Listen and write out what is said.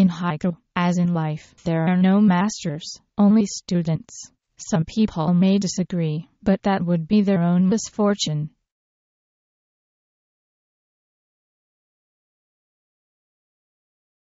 In haiku, as in life, there are no masters, only students. Some people may disagree, but that would be their own misfortune.